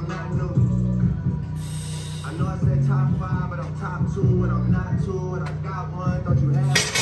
I'm not new. I know I said top 5, but I'm top 2, and I'm not 2, and I got one. Don't you have